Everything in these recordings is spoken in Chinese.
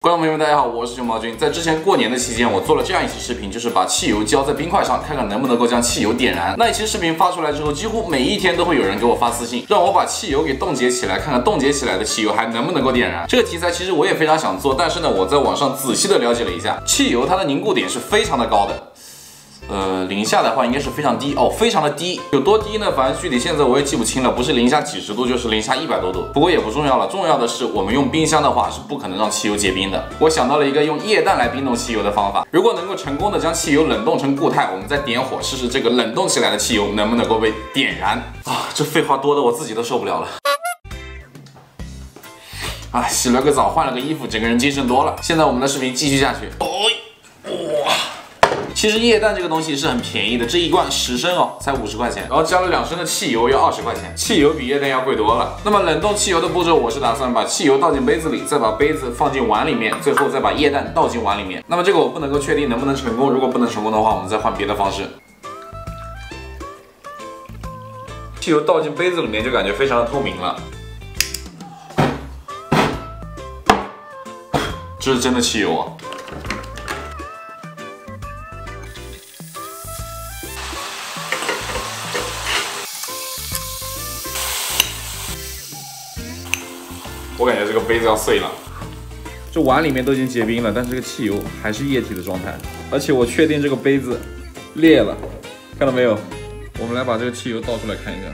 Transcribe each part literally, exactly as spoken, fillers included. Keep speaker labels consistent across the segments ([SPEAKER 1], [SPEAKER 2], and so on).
[SPEAKER 1] 观众朋友们，大家好，我是熊猫君。在之前过年的期间，我做了这样一期视频，就是把汽油浇在冰块上，看看能不能够将汽油点燃。那一期视频发出来之后，几乎每一天都会有人给我发私信，让我把汽油给冻结起来，看看冻结起来的汽油还能不能够点燃。这个题材其实我也非常想做，但是呢，我在网上仔细的了解了一下，汽油它的凝固点是非常的高的。 呃，零下的话应该是非常低哦，非常的低，有多低呢？反正具体现在我也记不清了，不是零下几十度，就是零下一百多度。不过也不重要了，重要的是我们用冰箱的话是不可能让汽油结冰的。我想到了一个用液氮来冰冻汽油的方法，如果能够成功的将汽油冷冻成固态，我们再点火试试这个冷冻起来的汽油能不能够被点燃啊！这废话多的我自己都受不了了。 啊，洗了个澡，换了个衣服，整个人精神多了。现在我们的视频继续下去。哦，哇！其实液氮这个东西是很便宜的，这一罐十升哦，才五十块钱。然后加了两升的汽油要二十块钱，汽油比液氮要贵多了。那么冷冻汽油的步骤，我是打算把汽油倒进杯子里，再把杯子放进碗里面，最后再把液氮倒进碗里面。那么这个我不能够确定能不能成功，如果不能成功的话，我们再换别的方式。汽油倒进杯子里面就感觉非常的透明了。 这是真的汽油啊！我感觉这个杯子要碎了。这碗里面都已经结冰了，但是这个汽油还是液体的状态，而且我确定这个杯子裂了，看到没有？我们来把这个汽油倒出来看一下。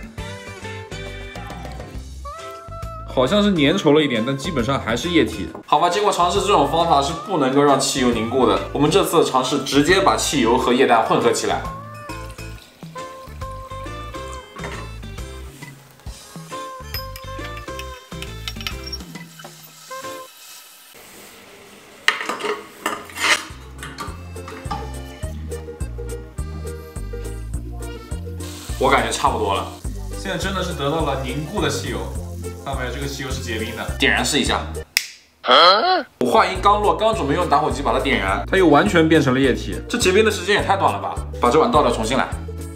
[SPEAKER 1] 好像是粘稠了一点，但基本上还是液体。好吧，经过尝试这种方法是不能够让汽油凝固的。我们这次尝试直接把汽油和液氮混合起来。我感觉差不多了，现在真的是得到了凝固的汽油。 看到没有？这个汽油是结冰的，点燃试一下。我话音刚落，刚准备用打火机把它点燃，它又完全变成了液体。这结冰的时间也太短了吧！把这碗倒掉，重新来。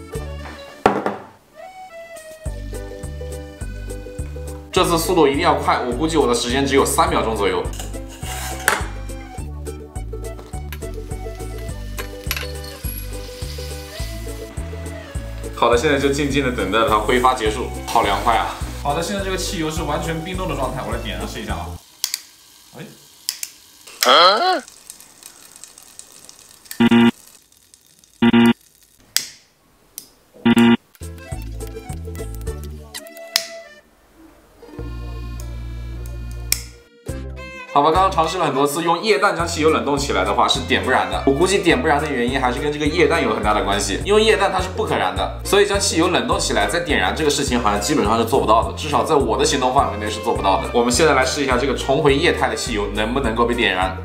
[SPEAKER 1] 这次速度一定要快，我估计我的时间只有三秒钟左右。好的，现在就静静的等待它挥发结束。好凉快啊！ 好的，现在这个汽油是完全冰冻的状态，我来点燃试一下啊。哎，啊、好吧，刚刚尝试了很多次，用液氮将汽油冷冻起来的话是点不燃的。我估计点不燃的原因还是跟这个液氮有很大的关系，因为液氮它是不可燃的，所以将汽油冷冻起来再点燃这个事情好像基本上是做不到的，至少在我的行动范围内是做不到的。我们现在来试一下这个重回液态的汽油能不能够被点燃。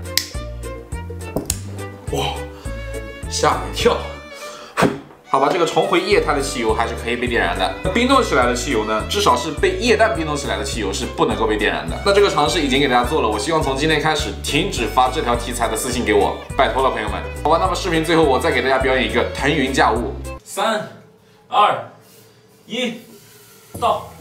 [SPEAKER 1] 哇，吓我一跳！ 好吧，这个重回液态的汽油还是可以被点燃的。那冰冻起来的汽油呢？至少是被液氮冰冻起来的汽油是不能够被点燃的。那这个尝试已经给大家做了，我希望从今天开始停止发这条题材的私信给我，拜托了，朋友们。好吧，那么视频最后我再给大家表演一个腾云驾雾，三、二、一，到。